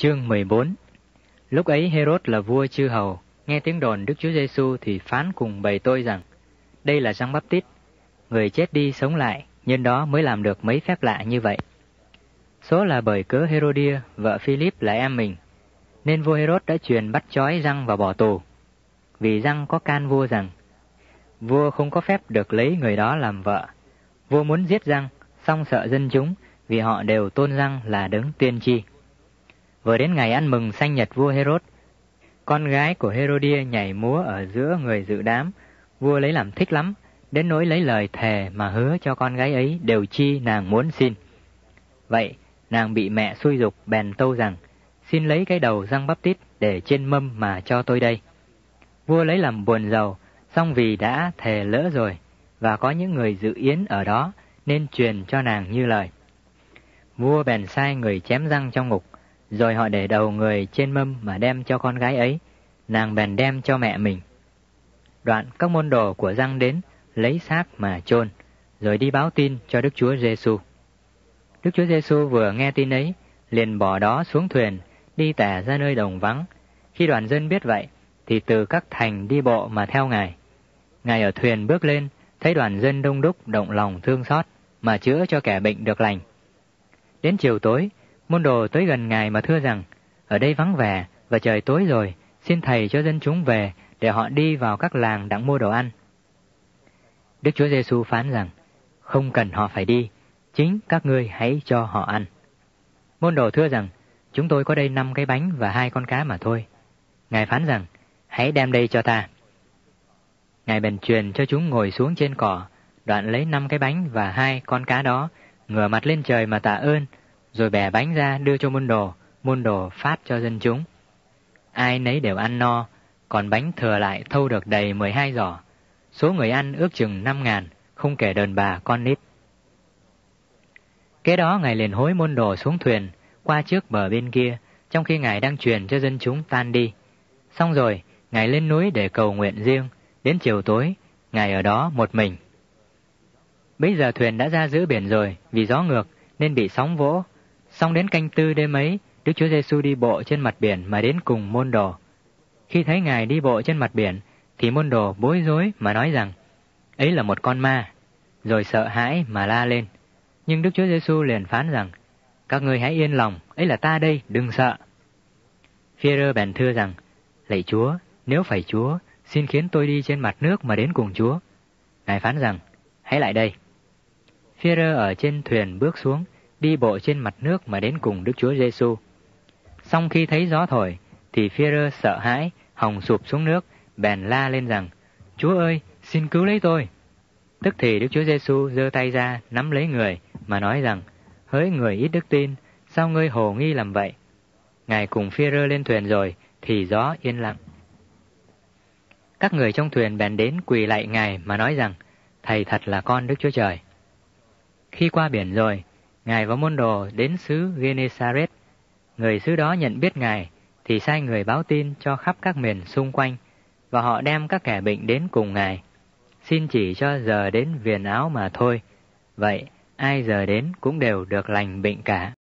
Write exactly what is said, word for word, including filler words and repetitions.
Chương mười bốn. Lúc ấy Herod là vua chư hầu, nghe tiếng đồn Đức Chúa Giêsu thì phán cùng bầy tôi rằng: đây là Giăng Báp-tít, người chết đi sống lại, nhân đó mới làm được mấy phép lạ như vậy. Số là bởi cớ Herodia, vợ Philip là em mình, nên vua Herod đã truyền bắt trói Giăng và bỏ tù. Vì Giăng có can vua rằng vua không có phép được lấy người đó làm vợ. Vua muốn giết Giăng, song sợ dân chúng, vì họ đều tôn Giăng là đấng tiên tri. Vừa đến ngày ăn mừng sanh nhật vua Herod, con gái của Herodia nhảy múa ở giữa người dự đám. Vua lấy làm thích lắm, đến nỗi lấy lời thề mà hứa cho con gái ấy đều chi nàng muốn xin. Vậy nàng bị mẹ xui giục bèn tâu rằng: xin lấy cái đầu Giăng Báp-tít để trên mâm mà cho tôi đây. Vua lấy làm buồn rầu, song vì đã thề lỡ rồi và có những người dự yến ở đó nên truyền cho nàng như lời. Vua bèn sai người chém Giăng trong ngục, rồi họ để đầu người trên mâm mà đem cho con gái ấy, nàng bèn đem cho mẹ mình. Đoạn các môn đồ của Giăng đến lấy xác mà chôn, rồi đi báo tin cho Đức Chúa Giêsu. Đức Chúa Giêsu vừa nghe tin ấy, liền bỏ đó xuống thuyền, đi tẻ ra nơi đồng vắng. Khi đoàn dân biết vậy, thì từ các thành đi bộ mà theo Ngài. Ngài ở thuyền bước lên, thấy đoàn dân đông đúc động lòng thương xót, mà chữa cho kẻ bệnh được lành. Đến chiều tối, môn đồ tới gần Ngài mà thưa rằng: ở đây vắng vẻ và trời tối rồi, xin Thầy cho dân chúng về để họ đi vào các làng đặng mua đồ ăn. Đức Chúa Giêsu phán rằng: không cần họ phải đi, chính các ngươi hãy cho họ ăn. Môn đồ thưa rằng: chúng tôi có đây năm cái bánh và hai con cá mà thôi. Ngài phán rằng: hãy đem đây cho ta. Ngài bèn truyền cho chúng ngồi xuống trên cỏ, đoạn lấy năm cái bánh và hai con cá đó, ngửa mặt lên trời mà tạ ơn, rồi bẻ bánh ra đưa cho môn đồ, môn đồ phát cho dân chúng. Ai nấy đều ăn no, còn bánh thừa lại thâu được đầy mười hai giỏ. Số người ăn ước chừng năm ngàn, không kể đàn bà con nít. Kế đó Ngài liền hối môn đồ xuống thuyền, qua trước bờ bên kia, trong khi Ngài đang truyền cho dân chúng tan đi. Xong rồi, Ngài lên núi để cầu nguyện riêng, đến chiều tối, Ngài ở đó một mình. Bây giờ thuyền đã ra giữa biển rồi, vì gió ngược nên bị sóng vỗ. Xong đến canh tư đêm ấy, Đức Chúa Giêsu đi bộ trên mặt biển mà đến cùng môn đồ. Khi thấy Ngài đi bộ trên mặt biển, thì môn đồ bối rối mà nói rằng: ấy là một con ma, rồi sợ hãi mà la lên. Nhưng Đức Chúa Giêsu liền phán rằng: các ngươi hãy yên lòng, ấy là ta đây, đừng sợ. Phi-e-rơ bèn thưa rằng: lạy Chúa, nếu phải Chúa, xin khiến tôi đi trên mặt nước mà đến cùng Chúa. Ngài phán rằng: hãy lại đây. Phi-e-rơ ở trên thuyền bước xuống, đi bộ trên mặt nước mà đến cùng Đức Chúa Giêsu. Xong khi thấy gió thổi, thì Phi-e-rơ sợ hãi, hòng sụp xuống nước, bèn la lên rằng: Chúa ơi, xin cứu lấy tôi. Tức thì Đức Chúa Giêsu giơ tay ra nắm lấy người mà nói rằng: hỡi người ít đức tin, sao ngươi hồ nghi làm vậy? Ngài cùng Phi-e-rơ lên thuyền rồi, thì gió yên lặng. Các người trong thuyền bèn đến quỳ lạy Ngài mà nói rằng: Thầy thật là con Đức Chúa Trời. Khi qua biển rồi, Ngài và môn đồ đến xứ Gê-nê-sa-rét. Người xứ đó nhận biết Ngài, thì sai người báo tin cho khắp các miền xung quanh, và họ đem các kẻ bệnh đến cùng Ngài, xin chỉ cho giờ đến viền áo mà thôi. Vậy ai giờ đến cũng đều được lành bệnh cả.